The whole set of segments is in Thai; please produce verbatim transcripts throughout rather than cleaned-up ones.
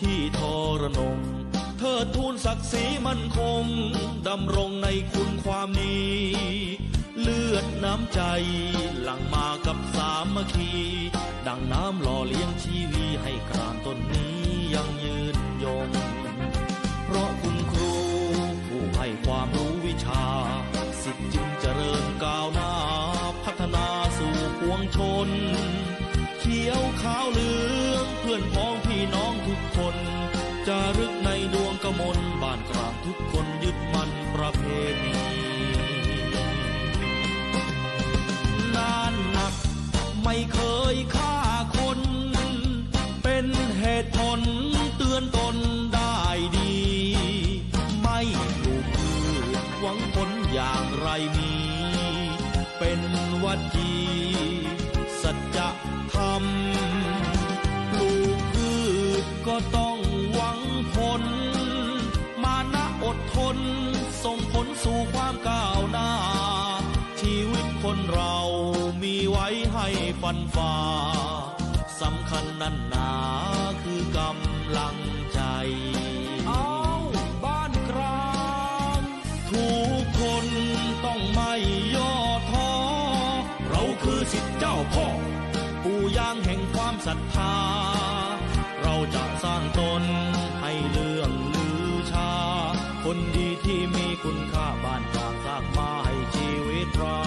ที่ทรนงเทิดทูนศักดิ์ศรีมั่นคงดำรงในคุณความดีเลือดน้ำใจหลั่งมากับสามัคคีดังน้ำหล่อเลี้ยงชีวีให้กรานต้นนี้ยังยืนยงเพราะคุณครูผู้ให้ความรู้วิชาสิทธิ์จึงเจริญก้าวหน้าพัฒนาสู่ปวงชนเขียวขาวเหลืองเพื่อนพ้องพี่น้องทุกคนจารึกในดวงกมลบ้านกลางทุกคนยึดมั่นประเพณีนานนักไม่เคยฆ่าคนเป็นเหตุผลเตือนตนได้ดีไม่ปลูกพืชหวังผลอย่างไรมีเป็นวัจีสัจธรรมปลูกพืชก็ต้องหวังผลมานะอดทนส่งผลสู่ความก้าวหน้าชีวิตคนเรามีไว้ให้ฟันฝ่าสำคัญนั่นหนาคือกำลังใจเอาบ้านกลางทุกคนต้องไม่ย่อท้อเราคือศิษย์เจ้าพ่อปู่ย่างแห่งความศรัทธาเราจะสร้างตนให้เลื่องลือชาคนดีที่มีคุณค่าบ้านกลางสร้างมาให้ชีวิตเรา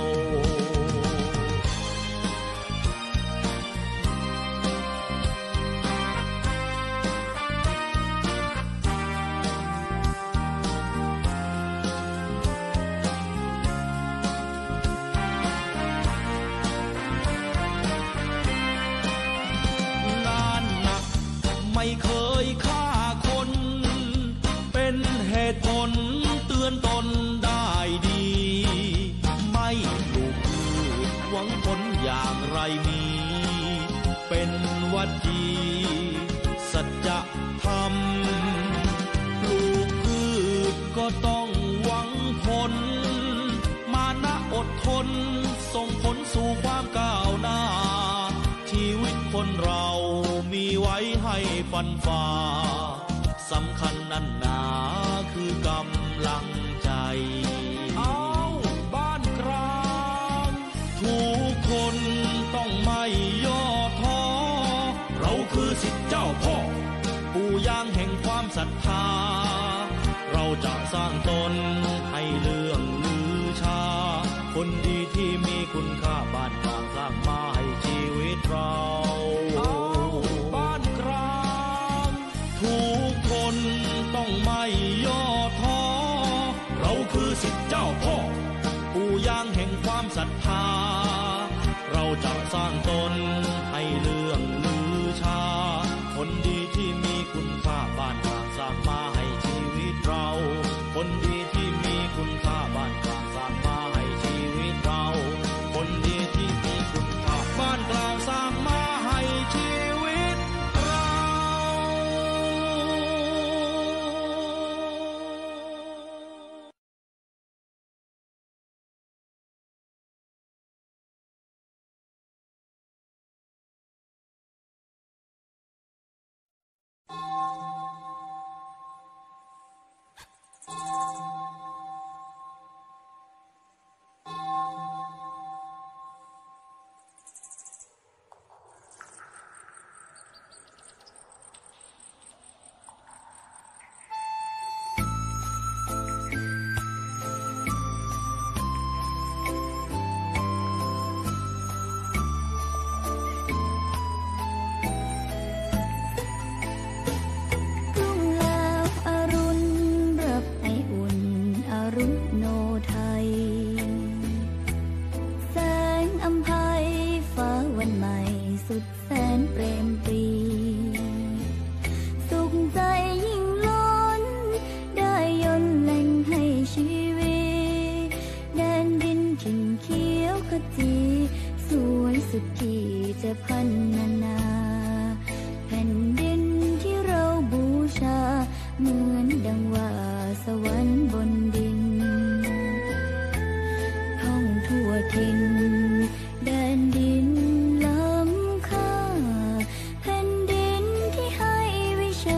ไม่เคยฆ่าคนเป็นเหตุผลเตือนตนได้ดีไม่ปลูกพืชหวังผลอย่างไรมีเป็นวัจีสัจธรรมปลูกพืชก็ต้องหวังผลมานะอดทนส่งผลสู่ความก้าวหน้าชีวิตคนเรามีไว้ให้ฟันฝ่าสำคัญนั่นหนาคือกำลังใจเอาบ้านกลางทุกคนต้องไม่ย่อท้อเราคือศิษย์เจ้าพ่อปู่ย่างแห่งความศรัทธาเราจะสร้างตนให้เลื่องลือชาคนดีที่มีคุณค่าบ้านกลางสร้างมาให้ชีวิตเราบ้านกลางทุกคนต้องไม่ย่อท้อเราคือศิษย์เจ้าพ่อปู่ย่างแห่งความศรัทธาเราจะสร้างตนให้เลื่องลือชาคนดีที่มีคุณค่าบ้านกลางสร้างมาให้ชีวิตเราคนดีที่มีคุณค่าบ้านกลางสร้างมาให้ชีวิตเราคนดีที่มีคุณค่าบ้านกลางสร้างมาให้ชีวิตเราแผ่นดินที่ให้วิช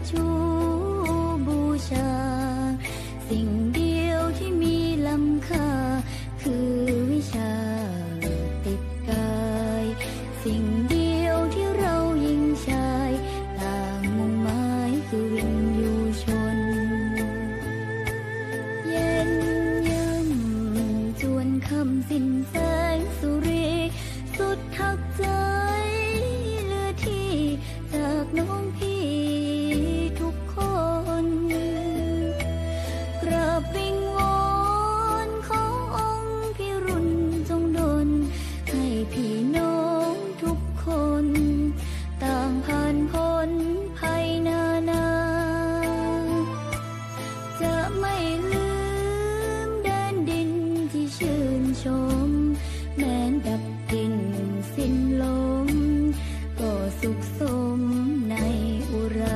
ชูบูชาสิ่งเดียวที่มีล้ำค่าคือวิชาติดกายสิ่งเดียวที่เราหญิงชายต่างมุ่งหมายคือวินยูชนเย็นยืนจวนคำสิ้นแสงสุรีสุดทักใจเหลือที่จากน้องพี่ทุกคนกราบวิงวอนขอองค์พี่รุ่นจงดลให้พี่น้องทุกคนต่างผ่านพ้นภัยนานาจะไม่ลืมแดนดินที่ชื่นชมแม้นดับดินสิ้นลมก็สุขสมในอุรา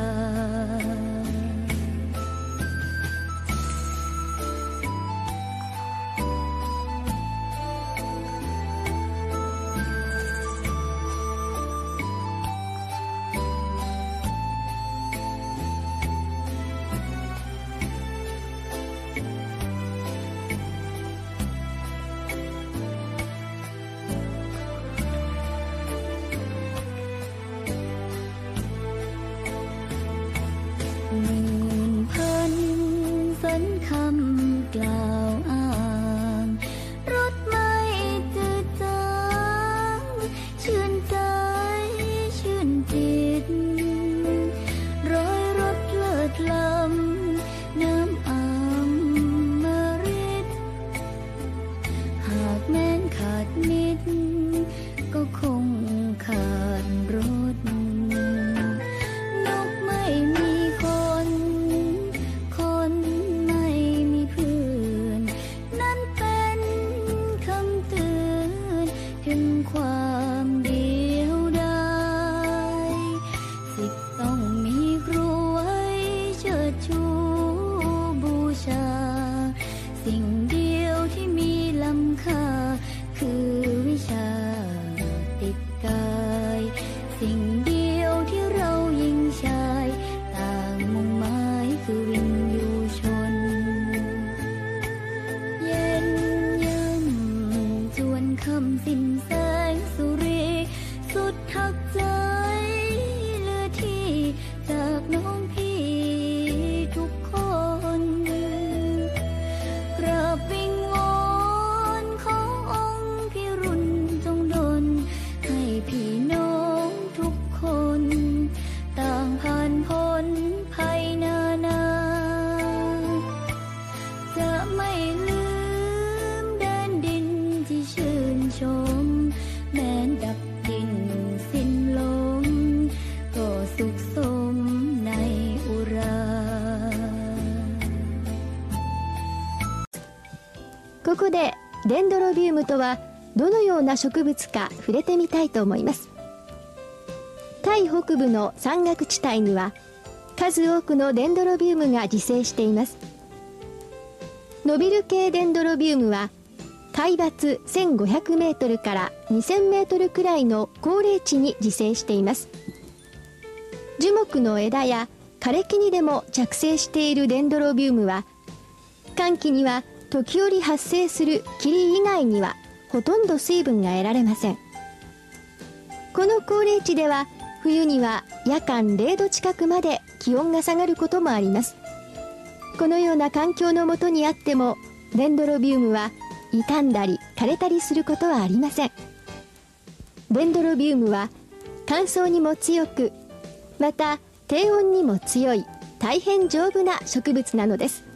หมื่นพันสันคำกล่าวอ้างรถไม่จืดจางชื่นใจชื่นจิตร้อยรถเลิศล้ำน้ำอมฤตหากแม้นขาดมิตรก็คงขาดรถนกไม่มีคนคนไม่มีเพื่อนนั่นเป็นคำเตือนถึงความเดียวดายสิทธิ์ต้องมีครูไว้เชิดชูบูชาสิ่งเดียวที่มีล้ำค่าคือวิชาติดกายสิ่งเดียวที่เราหญิงชายต่างมุ่งหมายคือวินยูชนเย็นยืนจวนคำสิ้นแสงสุรีสุดทักใจเหลือที่จากน้องพี่ทุกคนกราบวิงวอนขอองค์พี่รุ่นจงดลให้พี่น้องทุกคนต่างผ่านพ้นภัยนานาจะไม่ลืมแดนดินที่ชื่นชมแม้นดับดินสิ้นลมก็สุขสมในอุราここでデンドロビウムとはどのような植物か触れてみたいと思います。タイ北部の山岳地帯には数多くのデンドロビウムが自生しています。ノビル系デンドロビウムは海抜せんごひゃくメートルからにせんメートルくらいの高冷地に自生しています。樹木の枝や枯れ木にでも着生しているデンドロビウムは乾季には時折発生する霧以外にはほとんど水分が得られません。この高冷地では冬には夜間れいど近くまで気温が下がることもあります。このような環境のもとにあってもデンドロビウムは傷んだり枯れたりすることはありません。デンドロビウムは乾燥にも強く、また低温にも強い大変丈夫な植物なのです。